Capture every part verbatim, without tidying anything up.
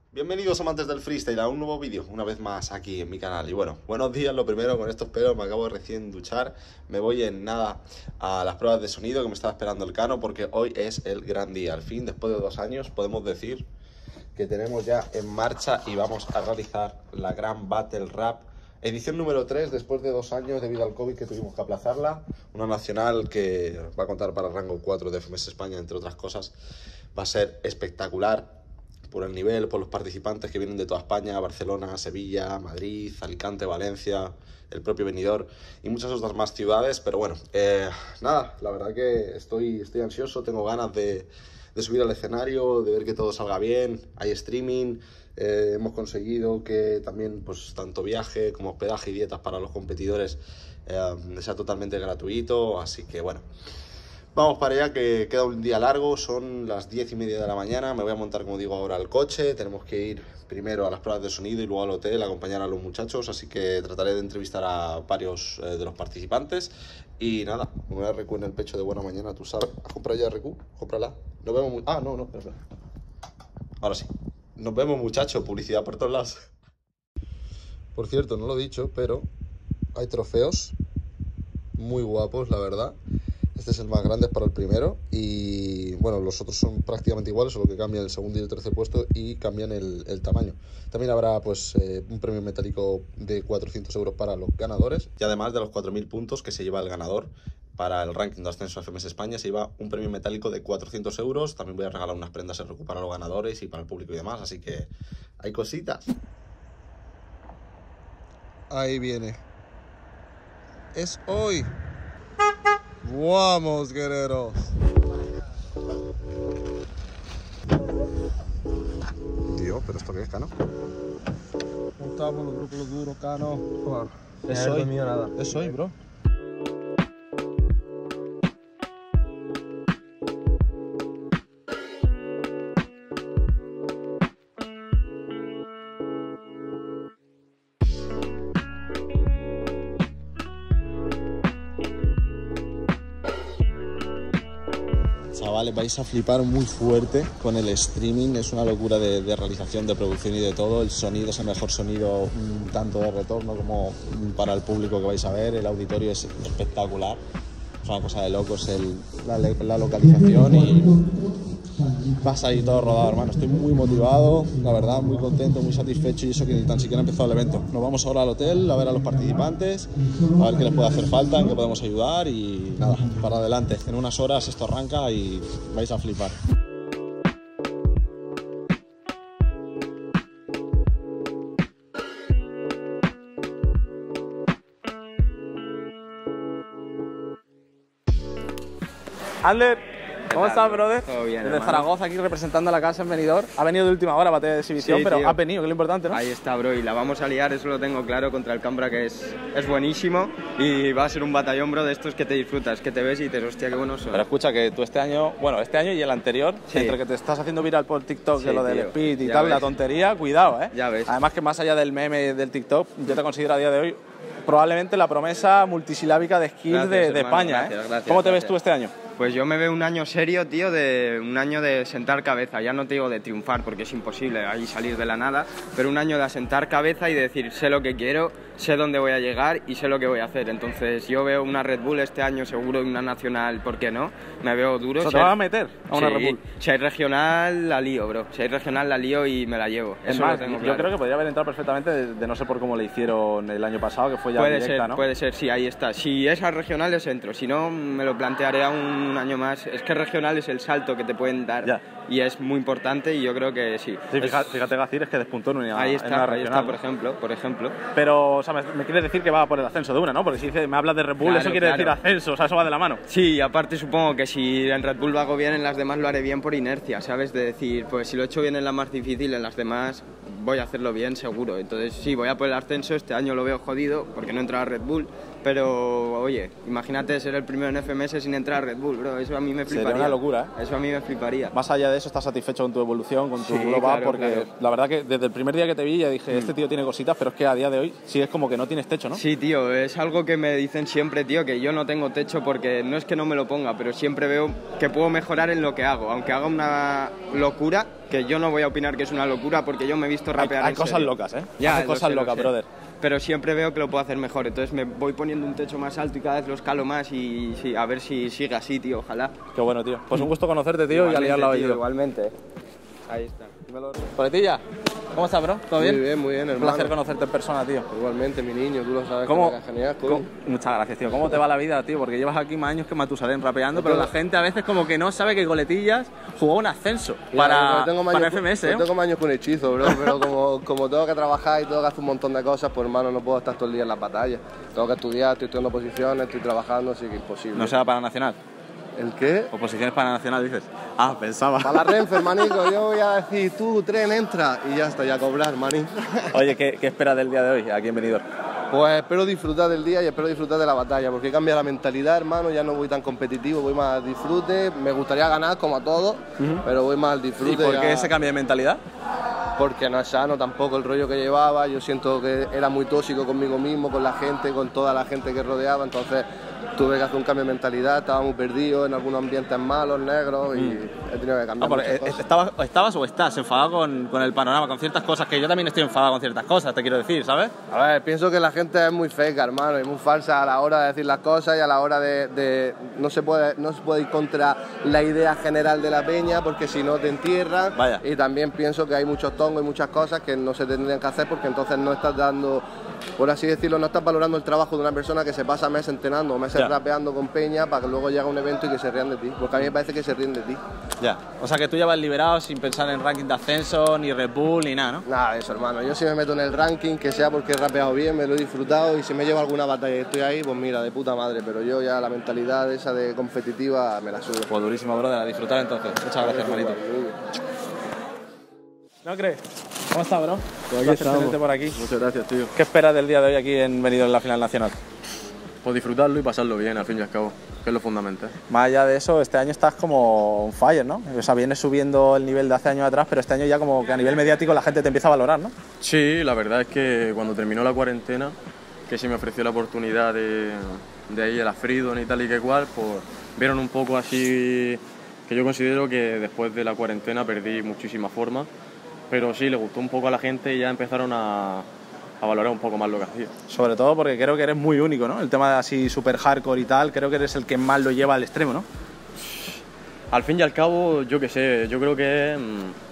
Bienvenidos amantes del freestyle a un nuevo vídeo, una vez más aquí en mi canal. Y bueno, buenos días, lo primero con estos pelos, me acabo de recién duchar. Me voy en nada a las pruebas de sonido que me estaba esperando el Cano, porque hoy es el gran día. Al fin, después de dos años, podemos decir que tenemos ya en marcha y vamos a realizar la gran Battle Rap edición número tres, después de dos años debido al COVID que tuvimos que aplazarla. Una nacional que va a contar para el rango cuatro de F M S España, entre otras cosas. Va a ser espectacular por el nivel, por los participantes que vienen de toda España: Barcelona, Sevilla, Madrid, Alicante, Valencia, el propio Benidorm y muchas otras más ciudades. Pero bueno, eh, nada, la verdad que estoy, estoy ansioso, tengo ganas de, de subir al escenario, de ver que todo salga bien. Hay streaming, eh, hemos conseguido que también pues tanto viaje como hospedaje y dietas para los competidores eh, sea totalmente gratuito, así que bueno, vamos para allá, que queda un día largo. Son las diez y media de la mañana. Me voy a montar, como digo, ahora al coche. Tenemos que ir primero a las pruebas de sonido y luego al hotel a acompañar a los muchachos. Así que trataré de entrevistar a varios eh, de los participantes. Y nada, una R Q en el pecho de buena mañana, tú sabes. ¿Has comprado ya R Q? Cómprala. Nos vemos muy... Ah, no, no, espera, espera. Ahora sí. Nos vemos, muchachos. Publicidad por todos lados. Por cierto, no lo he dicho, pero hay trofeos muy guapos, la verdad. Este es el más grande, es para el primero. Y bueno, los otros son prácticamente iguales, solo que cambian el segundo y el tercer puesto y cambian el, el tamaño. También habrá pues eh, un premio metálico de cuatrocientos euros para los ganadores. Y además de los cuatro mil puntos que se lleva el ganador para el ranking de ascenso F M S España, se lleva un premio metálico de cuatrocientos euros. También voy a regalar unas prendas R Q para los ganadores y para el público y demás. Así que hay cositas. Ahí viene. Es hoy. ¡Vamos, guerreros! Dios, ¿pero esto qué es, Cano? ¿Cómo estamos los grupos los duros, Cano? Bueno, Es no he hoy, dormido nada. es hoy, bro. Chavales, vais a flipar muy fuerte con el streaming. Es una locura de, de realización, de producción y de todo. El sonido es el mejor sonido, mm, tanto de retorno como mm, para el público que vais a ver. El auditorio es espectacular. Es una cosa de locos el, la, la localización y vas ahí todo rodado, hermano. Estoy muy motivado, la verdad, muy contento, muy satisfecho, y eso que ni tan siquiera ha empezado el evento. Nos vamos ahora al hotel a ver a los participantes, a ver qué les puede hacer falta, en qué podemos ayudar y nada, para adelante. En unas horas esto arranca y vais a flipar. Ander, ¿cómo tal, estás, bro? brother? Todo bien, Desde hermano. Zaragoza, aquí representando a la casa en Benidorm. Ha venido de última hora para de exhibición, Sí, pero tío. ha venido, que es lo importante, ¿no? Ahí está, bro, y la vamos a liar, eso lo tengo claro, contra el Cambra, que es, es buenísimo, y va a ser un batallón, bro, de estos que te disfrutas, que te ves y dices, hostia, qué buenos son. Pero escucha, que tú este año, bueno, este año y el anterior, Sí. entre que te estás haciendo viral por TikTok, Sí, de lo del tío. speed y Ya tal, ves. la tontería, cuidado, ¿eh? Ya ves. Además que más allá del meme del TikTok, yo te considero a día de hoy probablemente la promesa multisilábica de skills Gracias, de, de hermano, España, gracias, ¿eh? gracias, ¿Cómo te ves gracias. tú este año? Pues yo me veo un año serio, tío, de un año de sentar cabeza. Ya no te digo de triunfar, porque es imposible ahí salir de la nada, pero un año de asentar cabeza y de decir, sé lo que quiero, sé dónde voy a llegar y sé lo que voy a hacer. Entonces yo veo una Red Bull este año, seguro, una nacional, ¿por qué no? Me veo duro. O sea, Si ¿te hay- vas a meter a una Sí, Red Bull? Si hay regional, la lío, bro. Si hay regional, la lío y me la llevo. Es Eso más, lo tengo yo claro. creo que podría haber entrado perfectamente de, de no sé por cómo le hicieron el año pasado, que fue ya Puede directa, ser, ¿no? puede ser, sí, ahí está. Si es a regionales entro, si no me lo plantearé a un año más. Es que regional es el salto que te pueden dar Ya. y es muy importante y yo creo que sí. Sí, Es- fíjate, fíjate Gacir, es que despuntó en una, ahí en está, una ahí regional, está, por ¿no? ejemplo, por ejemplo. Pero, o sea, me, me quieres decir que va por el ascenso de una, ¿no? Porque si dice, me hablas de Red Bull, Claro, eso quiere claro. decir ascenso, o sea, eso va de la mano. Sí, y aparte supongo que si en Red Bull lo hago bien, en las demás lo haré bien por inercia, ¿sabes? De decir, pues si lo he hecho bien en la más difícil, en las demás voy a hacerlo bien seguro. Entonces sí, voy a por el ascenso, este año lo veo jodido porque no he entrado a Red Bull, pero oye, imagínate ser el primero en F M S sin entrar a Red Bull, bro, eso a mí me Sería fliparía. una locura, ¿eh? Eso a mí me fliparía. Más allá de eso, estás satisfecho con tu evolución, con tu Sí, glow up, claro, porque claro. la verdad que desde el primer día que te vi ya dije, este tío tiene cositas, pero es que a día de hoy sigues como que no tienes techo, ¿no? Sí, tío, es algo que me dicen siempre, tío, que yo no tengo techo porque no es que no me lo ponga, pero siempre veo que puedo mejorar en lo que hago. Aunque haga una locura, que yo no voy a opinar que es una locura porque yo me he visto rapear. Hay, hay en cosas serio. locas, ¿eh? Ya, hay lo cosas sé, lo locas, sé. brother. Pero siempre veo que lo puedo hacer mejor, entonces me voy poniendo un techo más alto y cada vez lo escalo más y sí, a ver si sigue así, tío, ojalá. Qué bueno, tío. Pues un gusto conocerte, tío, Igualmente, y aliar la tío, oído. Igualmente. Ahí está. Coletilla, ¿cómo estás, bro? ¿Todo bien? Muy bien, muy bien, Un hermano. placer conocerte en persona, tío. Igualmente, mi niño, tú lo sabes. ¿Cómo? Que me cae genial, ¿Cómo? coño. Muchas gracias, tío. ¿Cómo te va la vida, tío? Porque llevas aquí más años que Matusalén rapeando, pero tengo- la gente a veces como que no sabe que Coletillas jugó un ascenso Ya, para, yo tengo más para años F M S, con- ¿eh? yo tengo más años con hechizo, bro, pero como, como tengo que trabajar y tengo que hacer un montón de cosas, pues hermano, no puedo estar todo el día en las batallas. Tengo que estudiar, estoy estudiando posiciones, estoy trabajando, así que imposible. No será para Nacional. ¿El qué? Oposiciones para Nacional, dices. Ah, pensaba. Para la Renfe, hermanico, yo voy a decir, tú, tren, entra, y ya está, ya a cobrar, maní. Oye, ¿qué, qué esperas del día de hoy aquí en Benidorm? Pues espero disfrutar del día y espero disfrutar de la batalla, porque cambia la mentalidad, hermano, ya no voy tan competitivo, voy más al disfrute, me gustaría ganar como a todos, pero voy más al disfrute. ¿Y por qué ya- ese cambio de mentalidad? Porque no es sano tampoco el rollo que llevaba, yo siento que era muy tóxico conmigo mismo, con la gente, con toda la gente que rodeaba, entonces tuve que hacer un cambio de mentalidad, estaba muy perdido en algunos ambientes malos, negros, y he tenido que Ah, cambiar porque, muchas eh, cosas. estabas, estabas o estás enfadado con, con el panorama, con ciertas cosas, que yo también estoy enfadado con ciertas cosas, te quiero decir, ¿sabes? A ver, pienso que la gente es muy fake, hermano, y muy falsa a la hora de decir las cosas y a la hora de... de- no, se puede, no se puede ir contra la idea general de la peña, porque si no te entierran. Vaya. Y también pienso que hay muchos tongos y muchas cosas que no se tendrían que hacer, porque entonces no estás dando, por así decirlo, no estás valorando el trabajo de una persona que se pasa meses entrenando o meses Ya. rapeando con peña para que luego llegue a un evento y que se rían de ti, porque a mí me parece que se ríen de ti. Ya. O sea, que tú ya vas liberado sin pensar en ranking de ascenso, ni Red Bull, ni nada, ¿no? Nada de eso, hermano. Yo si me meto en el ranking, que sea porque he rapeado bien, me lo he disfrutado y si me llevo alguna batalla y estoy ahí, pues mira, de puta madre. Pero yo ya la mentalidad esa de competitiva me la subo. Pues durísimo, brother, a disfrutar entonces. Muchas gracias, hermanito. ¿No crees? ¿Cómo estás, bro? Pues aquí Placer estamos. tenerte por aquí. Muchas gracias, tío. ¿Qué esperas del día de hoy aquí en Benidorm en la final nacional? Pues disfrutarlo y pasarlo bien, al fin y al cabo, que es lo fundamental. Más allá de eso, este año estás como on fire, ¿no? O sea, vienes subiendo el nivel de hace años atrás, pero este año ya como que a nivel mediático la gente te empieza a valorar, ¿no? Sí, la verdad es que cuando terminó la cuarentena, que se me ofreció la oportunidad de, de ir a la Freedom y tal y que cual, pues vieron un poco así, que yo considero que después de la cuarentena perdí muchísima forma, pero sí, le gustó un poco a la gente y ya empezaron a, a valorar un poco más lo que hacía. Sobre todo porque creo que eres muy único, ¿no? El tema de así super hardcore y tal, creo que eres el que más lo lleva al extremo, ¿no? Al fin y al cabo, yo qué sé, yo creo que es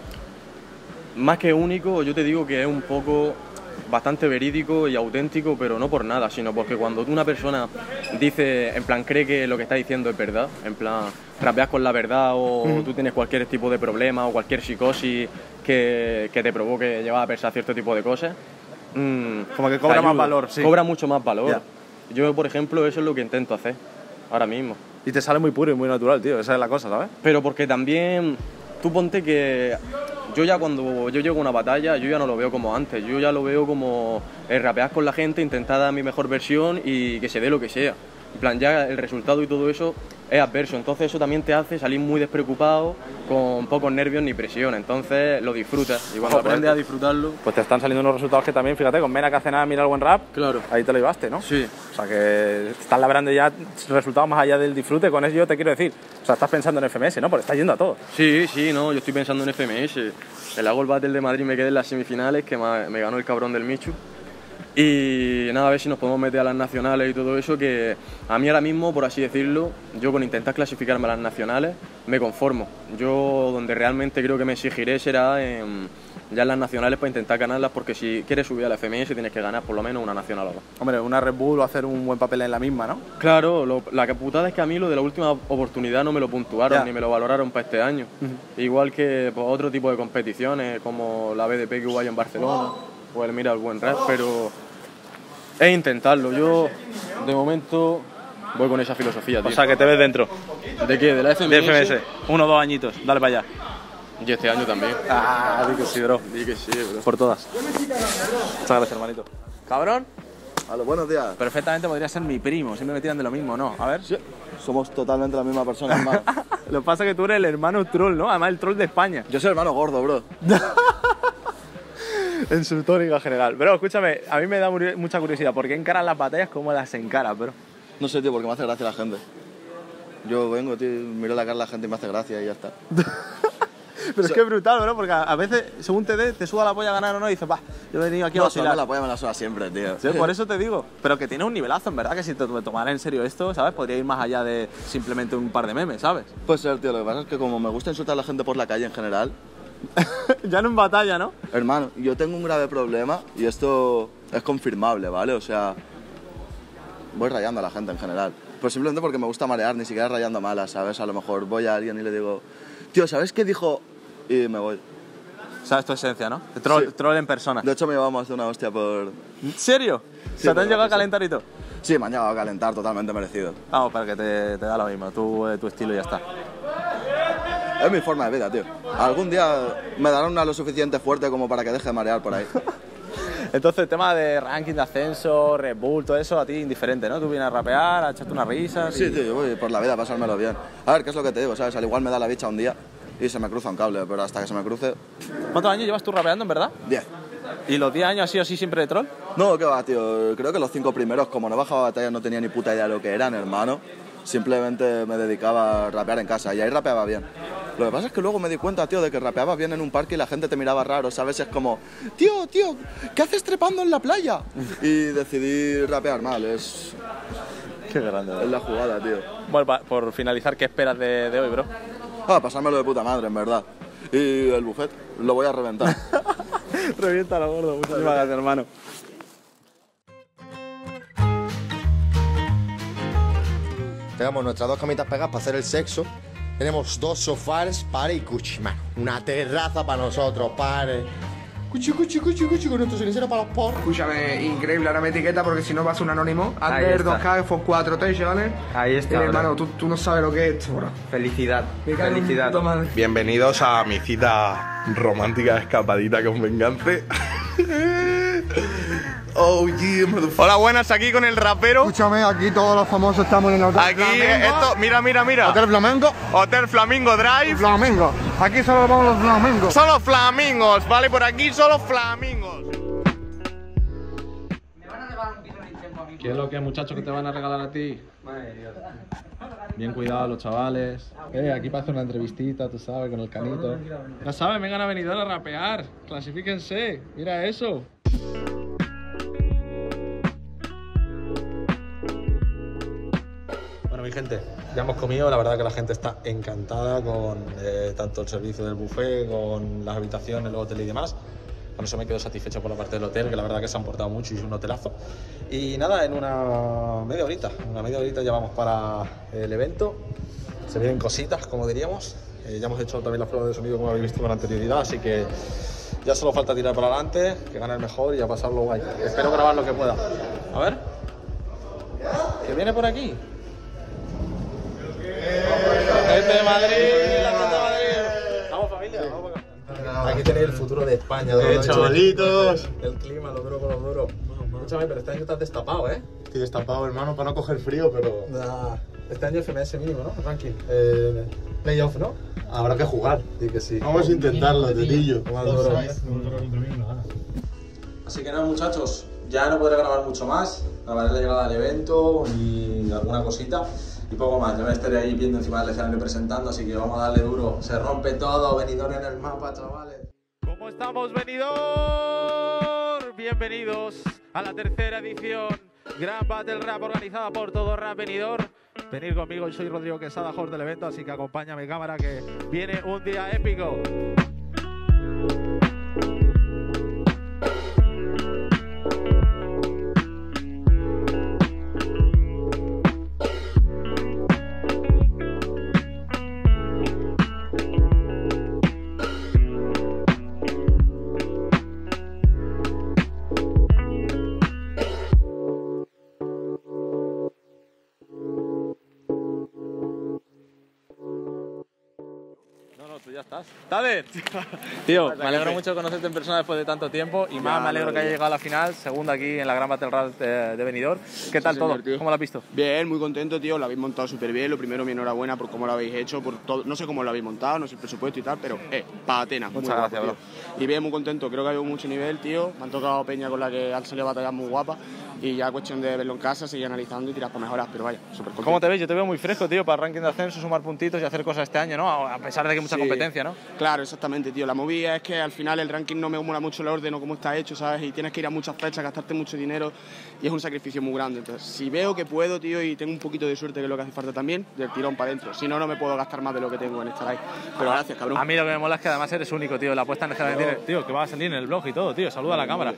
mm, más que único, yo te digo que es un poco bastante verídico y auténtico, pero no por nada, sino porque cuando una persona dice, en plan, cree que lo que está diciendo es verdad, en plan, rapeas con la verdad o tú tienes cualquier tipo de problema o cualquier psicosis que, que te provoque llevar a pensar cierto tipo de cosas, mm, Como que te cobra más ayuda, valor, sí. Cobra mucho más valor. Ya. Yo, por ejemplo, eso es lo que intento hacer ahora mismo. Y te sale muy puro y muy natural, tío, esa es la cosa, ¿sabes? Pero porque también, tú ponte que yo ya cuando yo llego a una batalla, yo ya no lo veo como antes, yo ya lo veo como eh, rapear con la gente, intentar dar mi mejor versión y que se dé lo que sea. En plan, ya el resultado y todo eso es adverso, entonces eso también te hace salir muy despreocupado, con pocos nervios ni presión, entonces lo disfrutas y cuando Joder, aprendes a tío. disfrutarlo... Pues te están saliendo unos resultados que también, fíjate, con Mena que hace nada, mira el buen rap, Claro. ahí te lo llevaste, ¿no? Sí. O sea que estás labrando ya resultados más allá del disfrute, con eso yo te quiero decir. O sea, estás pensando en F M S, ¿no? Porque estás yendo a todo. Sí, sí, no, yo estoy pensando en F M S. El hago el Battle de Madrid, me quedé en las semifinales, que me me ganó el cabrón del Michu. Y nada, a ver si nos podemos meter a las nacionales y todo eso, que a mí ahora mismo, por así decirlo, yo con intentar clasificarme a las nacionales, me conformo. Yo donde realmente creo que me exigiré será en, ya en las nacionales para intentar ganarlas, porque si quieres subir a la F M S tienes que ganar por lo menos una nacional o dos. Hombre, una Red Bull o hacer un buen papel en la misma, ¿no? Claro, lo- la putada es que a mí lo de la última oportunidad no me lo puntuaron Ya. ni me lo valoraron para este año. Igual que pues, otro tipo de competiciones como la B D P que hubo ahí en Barcelona o el Mira el Buen Rap, pero es intentarlo. Yo de momento voy con esa filosofía, tío. O sea, que te ves dentro ¿De qué? ¿De la F M de S? F M S. Uno o dos añitos, dale para allá. Y este año también. Ah, di que sí, bro. Di que sí, bro. Por todas. Muchas gracias, hermanito. Cabrón, A los buenos días. perfectamente podría ser mi primo, siempre me tiran de lo mismo, ¿no? A ver. Somos totalmente la misma persona, hermano. Lo que pasa es que tú eres el hermano troll, ¿no? Además el troll de España. Yo soy el hermano gordo, bro. En su tónica general. Pero escúchame, a mí me da muri- mucha curiosidad. ¿Por qué encaras las batallas como las encaras, bro? No sé, tío, porque me hace gracia la gente. Yo vengo, tío, miro la cara a la gente y me hace gracia y ya está. Pero es que es brutal, bro, porque a veces, según te dé, te suda la polla ganar o no y dices, va, yo he venido aquí a No, vacilar. la polla me la suda siempre, tío. Sí, por eso te digo. Pero que tienes un nivelazo, en verdad, que si te tomaras en serio esto, ¿sabes? Podría ir más allá de simplemente un par de memes, ¿sabes? Pues ser, tío, lo que pasa es que como me gusta insultar a la gente por la calle en general, ya no en batalla, ¿no? hermano, yo tengo un grave problema y esto es confirmable, ¿vale? O sea, voy rayando a la gente en general. Pero simplemente porque me gusta marear, ni siquiera rayando malas, ¿sabes? A lo mejor voy a alguien y le digo, tío, ¿sabes qué dijo? Y me voy. ¿Sabes tu esencia, no? De troll, Sí. troll en persona. De hecho, me llevamos de una hostia por... ¿En serio? Sí, o sea, ¿te han por llegado a lo que calentar y todo? Sí, me han llegado a calentar, totalmente merecido. Vamos, para que te, te da lo mismo, tú, eh, tu estilo y ya está. Es mi forma de vida, tío. Algún día me darán una lo suficiente fuerte como para que deje de marear por ahí. Entonces, el tema de ranking de ascenso, Red Bull, todo eso, a ti indiferente, ¿no? Tú vienes a rapear, a echarte unas risas y... Sí, tío, yo voy por la vida a pasármelo bien. A ver, ¿qué es lo que te digo? ¿Sabes? Al igual me da la bicha un día y se me cruza un cable, pero hasta que se me cruce... ¿Cuántos años llevas tú rapeando, en verdad? diez. ¿Y los diez años ha sido así siempre de troll? No, qué va, tío. Creo que los cinco primeros, como no bajaba batallas, no tenía ni puta idea de lo que eran, hermano. Simplemente me dedicaba a rapear en casa y ahí rapeaba bien. Lo que pasa es que luego me di cuenta, tío, de que rapeabas bien en un parque y la gente te miraba raro, ¿sabes? Es como, tío, tío, ¿qué haces trepando en la playa? Y decidí rapear mal, es, Qué grande. es la jugada, tío. Bueno, pa- por finalizar, ¿qué esperas de, de hoy, bro? Ah, pasármelo de puta madre, en verdad. Y el buffet, lo voy a reventar. Reviéntalo, gordo. Muchísimas gracias, hermano. Tenemos nuestras dos camitas pegadas para hacer el sexo. Tenemos dos sofás, pare y cuchi, mano. Una terraza para nosotros, pare. Cuchi, cuchi, cuchi, cuchi, con nuestro cenicero para los porros. Escúchame, increíble, ahora me etiqueta porque si no vas a un anónimo. Ahí Under está. dos K, F cuatro T, ¿vale? Ahí está, Eh, bro. hermano, tú, tú no sabes lo que es esto, bro. Felicidad, Me cago en felicidad. puta madre. Bienvenidos a mi cita romántica escapadita con Vengance. Oh, yeah, motherfucker. Hola, buenas, aquí con el rapero. Escúchame, aquí todos los famosos estamos en el Hotel Aquí, esto, mira, mira, mira. Hotel Flamengo. Hotel Flamingo Drive. Flamengo. Aquí solo vamos los flamingos. Solo flamingos, ¿vale? Por aquí solo flamingos. ¿Qué es lo que, muchachos, que te van a regalar a ti? Bien cuidados los chavales. Eh, aquí para hacer una entrevistita, tú sabes, con el canito. Ya sabes, vengan a venir a rapear. Clasifíquense. Mira eso. Bueno, mi gente, ya hemos comido, la verdad que la gente está encantada con eh, tanto el servicio del buffet, con las habitaciones, el hotel y demás. Con eso me quedo satisfecho por la parte del hotel, que la verdad que se han portado mucho y es un hotelazo. Y nada, en una media horita, una media horita ya vamos para el evento. Se vienen cositas, como diríamos. Eh, ya hemos hecho también las pruebas de sonido, como habéis visto con anterioridad, así que ya solo falta tirar para adelante, que gane el mejor y a pasarlo guay. Espero grabar lo que pueda. A ver, ¿qué viene por aquí? Gente de Madrid, la gente de Madrid. Vamos, familia, vamos para acá. Aquí tenéis el futuro de España. Eh, chavalitos. El clima, lo duro con lo duro. Escúchame, pero este año estás destapado, ¿eh? Estoy destapado, hermano, para no coger frío, pero Nah, este año F M S mínimo, ¿no? Ranking. Eh, playoff, ¿no? Habrá que jugar. Di que sí. vamos a intentarlo, tetillo. Así que nada, muchachos, ya no podré grabar mucho más. Grabaré la llegada del evento y alguna cosita. Y poco más, yo me estaré ahí viendo encima del escenario presentando, así que vamos a darle duro. Se rompe todo, Benidorm en el mapa, chavales. ¿Cómo estamos, Benidorm? Bienvenidos a la tercera edición Gran Battle Rap organizada por Todo Rap Benidorm. Venid conmigo, soy Rodrigo Quesada, host del evento, así que acompáñame, cámara, que viene un día épico. Tú ya estás. ¡Tader! Tío, me alegro mucho de conocerte en persona después de tanto tiempo y más me alegro que haya llegado a la final, segunda aquí en la Gran Battle Rap de, de Benidorm. ¿Qué tal Sí, todo? señor, tío. ¿Cómo lo has visto? Bien, muy contento, tío. Lo habéis montado súper bien. Lo primero, mi enhorabuena por cómo lo habéis hecho. Por todo. No sé cómo lo habéis montado, no sé el presupuesto y tal, pero, eh, para Atenas. Muchas muy gracias, guapo, tío. Y bien, muy contento. Creo que ha habido mucho nivel, tío. Me han tocado peña con la que han salido batallas muy guapas. y ya cuestión de verlo en casa, seguir analizando y tirar por mejoras, pero vaya, súper contento. ¿Cómo te ves? Yo te veo muy fresco, tío, para el ranking de ascenso, sumar puntitos y hacer cosas este año, ¿no? A pesar de que hay mucha Sí, competencia, ¿no? Claro, exactamente, tío. La movida es que al final el ranking no me mola mucho el orden o cómo está hecho, ¿sabes? Y tienes que ir a muchas fechas, gastarte mucho dinero y es un sacrificio muy grande. Entonces, si veo que puedo, tío, y tengo un poquito de suerte, que es lo que hace falta también, del tirón para adentro. Si no, no me puedo gastar más de lo que tengo en esta live. Pero gracias, cabrón. A mí lo que me mola es que además eres único, tío. La apuesta en el que tienes, tío, que va a salir en el blog y todo, tío. Saluda a la cámara.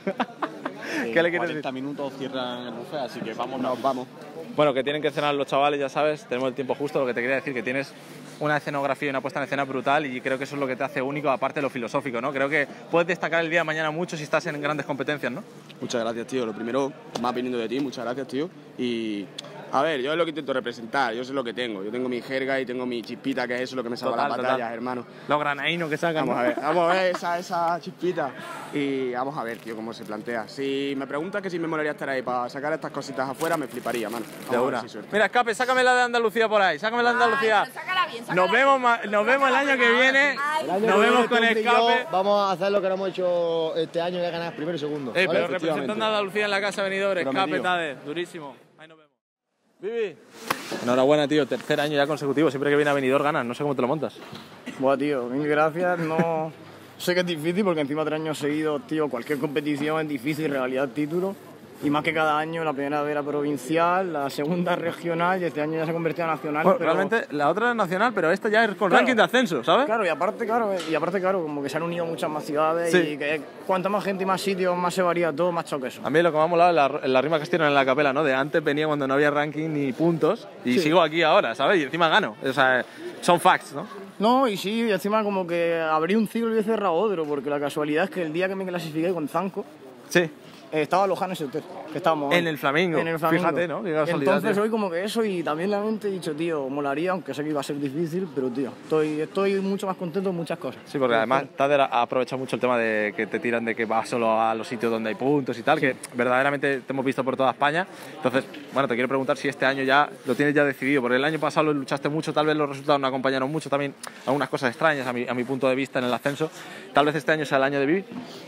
¿Qué le quieres decir? cuarenta minutos cierran el buffet, así que vamos. Nos vamos. Bueno, que tienen que cenar los chavales, ya sabes, tenemos el tiempo justo. Lo que te quería decir, que tienes una escenografía y una puesta en escena brutal y creo que eso es lo que te hace único, aparte de lo filosófico, ¿no? Creo que puedes destacar el día de mañana mucho si estás en grandes competencias, ¿no? Muchas gracias, tío. Lo primero, más viniendo de ti, muchas gracias, tío. Y, a ver, yo es lo que intento representar, yo sé lo que tengo. Yo tengo mi jerga y tengo mi chispita, que es eso lo que me salva las batallas, total. Hermano. Los granadinos que sacan. Vamos ¿no? a ver, vamos a ver esa, esa chispita. Y vamos a ver, tío, cómo se plantea. Si me preguntas que si me molaría estar ahí para sacar estas cositas afuera, me fliparía, mano. De una. Mira, Escape, sácame la de Andalucía por ahí, sácame la de Andalucía. Ay, sácala bien, sácala Nos vemos, ma- nos vemos el año que viene. Ay, El año Nos que vemos viene, con tú y yo Escape. Vamos a hacer lo que no hemos hecho este año, que es ganar primero y segundo. Eh, ¿vale? pero representando a Andalucía en la casa venidor, Escape, Prometido. Tade, durísimo. Ahí nos vemos. Vivi. Enhorabuena, tío, tercer año ya consecutivo. Siempre que viene a venidor ganas, no sé cómo te lo montas. Buah, tío, mil gracias. No sé que es difícil porque encima tres años seguidos, tío, cualquier competición es difícil, realidad título. Y más que cada año, la primera era provincial, la segunda regional y este año ya se ha convertido en nacional. Bueno, pero... realmente la otra es nacional, pero esta ya es con Claro. ranking de ascenso, ¿sabes? Claro, y aparte, claro, y aparte, claro, como que se han unido muchas más ciudades Sí. y que cuanta más gente y más sitios, más se varía todo, más choque eso. A mí lo que me ha molado es la, la rima que estuvieron en la capela, ¿no? De antes venía cuando no había ranking ni puntos y Sí. sigo aquí ahora, ¿sabes? Y encima gano. O sea, son facts, ¿no? No, y sí, y encima como que abrí un ciclo y he cerrado otro, porque la casualidad es que el día que me clasifiqué con Zanco, sí. Eh, estaba Lojano ese hotel, que estábamos En el Flamingo. En el Flamingo. Fíjate, ¿no? Qué casualidad, Entonces tío. hoy como que eso y también la mente he dicho, tío, molaría, aunque sé que iba a ser difícil, pero tío, estoy, estoy mucho más contento en muchas cosas. Sí, porque además Tader ha aprovechado mucho el tema de que te tiran de que vas solo a los sitios donde hay puntos y tal, que verdaderamente te hemos visto por toda España. Entonces, bueno, te quiero preguntar si este año ya lo tienes ya decidido, porque el año pasado lo luchaste mucho, tal vez los resultados no acompañaron mucho, también algunas cosas extrañas a mi, a mi punto de vista en el ascenso. Tal vez este año sea el año de Vivi.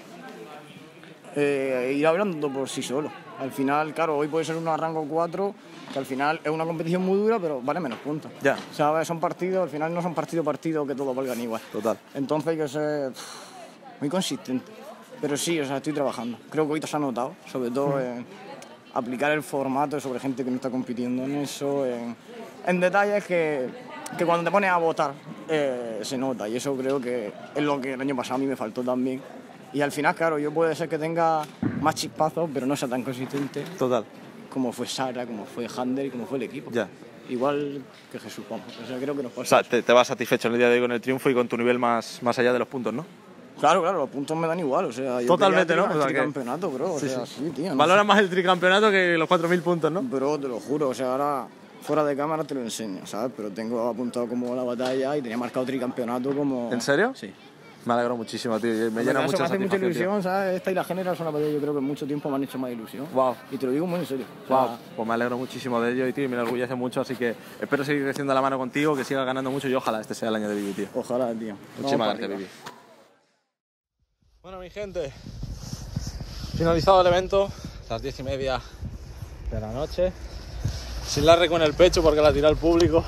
Eh, ir hablando por sí solo. Al final, claro, hoy puede ser un rango cuatro, que al final es una competición muy dura, pero vale menos puntos. Ya. O sea, son partidos, al final no son partido a partido que todos valgan igual. Total. Entonces hay que ser pff, muy consistente. Pero sí, o sea, estoy trabajando. Creo que hoy te has notado, sobre todo en aplicar el formato sobre gente que no está compitiendo en eso, en, en detalles que, que cuando te pones a votar eh, se nota. Y eso creo que es lo que el año pasado a mí me faltó también. Y al final, claro, yo puede ser que tenga más chispazos, pero no sea tan consistente. Total. Como fue Sara, como fue Hander y como fue el equipo. Ya. Igual que Jesús, vamos. O sea, creo que nos O pasa. sea, te, te vas satisfecho en el día de hoy con el triunfo y con tu nivel más, más allá de los puntos, ¿no? Claro, claro, los puntos me dan igual. O sea, yo Totalmente, quería ¿no? O sea, que- tricampeonato, bro. O Sí, sea, sí. sí, tío. no Valora sé. más el tricampeonato que los cuatro mil puntos, ¿no? Bro, te lo juro. O sea, ahora fuera de cámara te lo enseño, ¿sabes? Pero tengo apuntado como la batalla y tenía marcado tricampeonato como... ¿En serio? Sí. Me alegro muchísimo, tío. Me Hombre, llena eso mucha me hace mucha satisfacción, tío. ilusión, ¿sabes? Esta y la General son las batallas, yo creo que en mucho tiempo me han hecho más ilusión. Wow. Y te lo digo muy en serio. O sea, Wow, pues me alegro muchísimo de ello y tío, y me enorgullece mucho, así que espero seguir creciendo la mano contigo, que sigas ganando mucho y ojalá este sea el año de Vivi, tío. Ojalá, tío. Muchísimas gracias, Vivi. Bueno, mi gente, finalizado el evento, las diez y media de la noche, sin la reco en el pecho porque la tiré al público.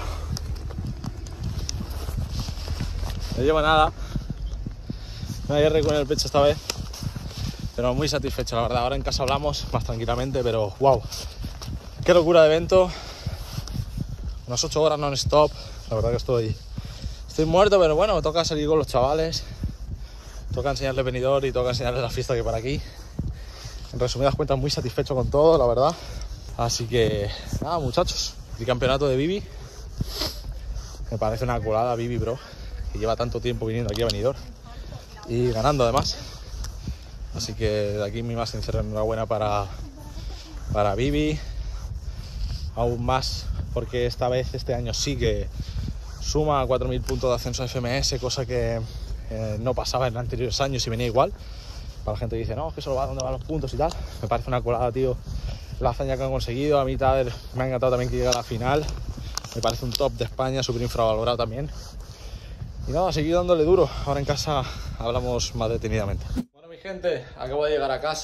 No llevo nada, no hay reco en el pecho esta vez, pero muy satisfecho, la verdad. Ahora en casa hablamos más tranquilamente, pero wow, qué locura de evento, unas ocho horas non-stop, la verdad que estoy, estoy muerto, pero bueno, me toca salir con los chavales. Toca enseñarle venidor y toca enseñarle la fiesta que hay por aquí. En resumidas cuentas, muy satisfecho con todo, la verdad. Así que, nada, muchachos. El campeonato de Vivi. Me parece una colada Vivi, bro. Que lleva tanto tiempo viniendo aquí a venidor. Y ganando, además. Así que de aquí mi más sincera enhorabuena para, para Vivi. Aún más porque esta vez, este año sí que suma cuatro mil puntos de ascenso a F M S, cosa que... Eh, no pasaba en anteriores años y venía igual. Para la gente que dice, no, es que solo va donde van los puntos y tal. Me parece una colada, tío, la hazaña que han conseguido. A mí Tader me ha encantado también que llegue a la final. Me parece un top de España, súper infravalorado también. Y nada, a seguir dándole duro. Ahora en casa hablamos más detenidamente. Bueno, mi gente, acabo de llegar a casa.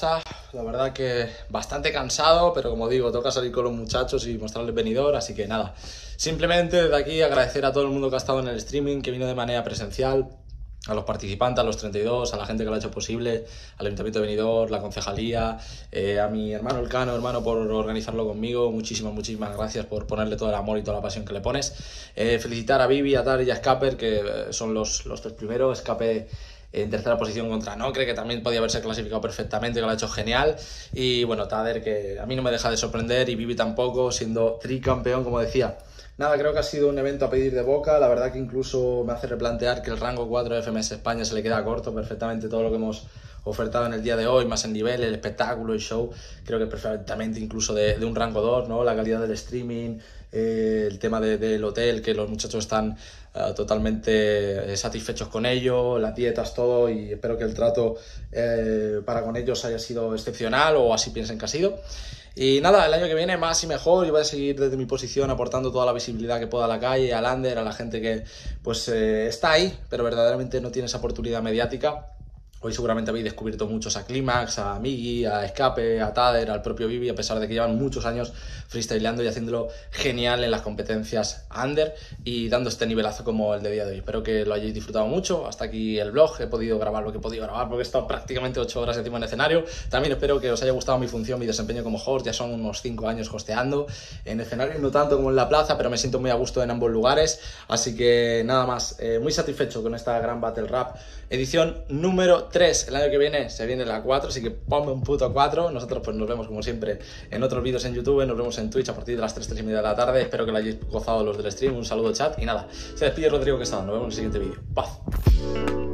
la verdad que bastante cansado, pero como digo, toca salir con los muchachos y mostrarles venidor, así que nada. Simplemente desde aquí agradecer a todo el mundo que ha estado en el streaming, que vino de manera presencial, a los participantes, a los treinta y dos, a la gente que lo ha hecho posible, al Ayuntamiento de Benidorm, la concejalía, eh, a mi hermano Elcano, hermano, por organizarlo conmigo. Muchísimas, muchísimas gracias por ponerle todo el amor y toda la pasión que le pones. Eh, felicitar a Vivi, a Tar y a Escaper, que son los, los tres primeros. Escape en tercera posición contra Nocre, que también podía haberse clasificado perfectamente, que lo ha hecho genial. Y bueno, Tader, que a mí no me deja de sorprender, y Vivi tampoco, siendo tricampeón, como decía. Nada, creo que ha sido un evento a pedir de boca. La verdad que incluso me hace replantear que el rango cuatro de F M S España se le queda corto perfectamente todo lo que hemos ofertado en el día de hoy, más el nivel, el espectáculo, el show. Creo que perfectamente incluso de, de un rango dos, ¿no? La calidad del streaming, eh, el tema de, del hotel, que los muchachos están uh, totalmente satisfechos con ello, las dietas, todo, y espero que el trato eh, para con ellos haya sido excepcional, o así piensen que ha sido. Y nada, el año que viene más y mejor. Yo voy a seguir desde mi posición aportando toda la visibilidad que pueda a la calle, al under, a la gente que pues eh, está ahí, pero verdaderamente no tiene esa oportunidad mediática. Hoy seguramente habéis descubierto muchos a Climax, a Migi, a Escape, a Tader, al propio Vivi, a pesar de que llevan muchos años freestyleando y haciéndolo genial en las competencias under y dando este nivelazo como el de día de hoy. Espero que lo hayáis disfrutado mucho. Hasta aquí el vlog. He podido grabar lo que he podido grabar porque he estado prácticamente ocho horas encima en escenario. También espero que os haya gustado mi función, mi desempeño como host. Ya son unos cinco años hosteando en escenario, no tanto como en la plaza, pero me siento muy a gusto en ambos lugares. Así que nada más, eh, muy satisfecho con esta gran Battle Rap edición número tres. El año que viene se viene la cuatro, así que ponme un puto cuatro. Nosotros pues nos vemos como siempre en otros vídeos en YouTube, nos vemos en Twitch a partir de las tres, tres y media de la tarde. Espero que lo hayáis gozado los del stream. Un saludo, chat, y nada, se despide Rodrigo Quesada. Nos vemos en el siguiente vídeo. Paz.